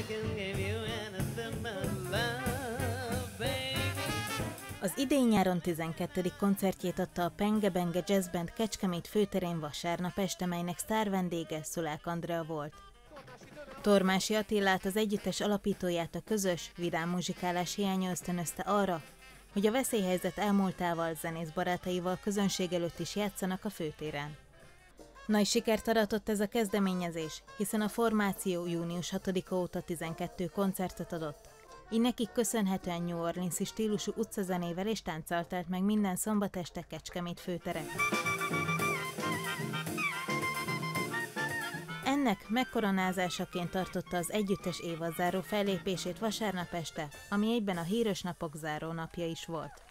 Az idén-nyáron 12. koncertjét adta a Penge Benge Jazz Band Kecskemét főterén vasárnap este, melynek sztárvendége Szulák Andrea volt. Tormási Attilát, az együttes alapítóját a közös, vidám muzsikálás hiánya ösztönözte arra, hogy a veszélyhelyzet elmúltával, zenész barátaival közönség előtt is játszanak a főtéren. Nagy sikert aratott ez a kezdeményezés, hiszen a formáció június 6-a óta 12 koncertet adott. Így nekik köszönhetően New Orleans-i stílusú utcazenével és tánccal telt meg minden szombat este Kecskemét főtere. Ennek megkoronázásaként tartotta az együttes évadzáró fellépését vasárnap este, ami egyben a Híres Napok záró napja is volt.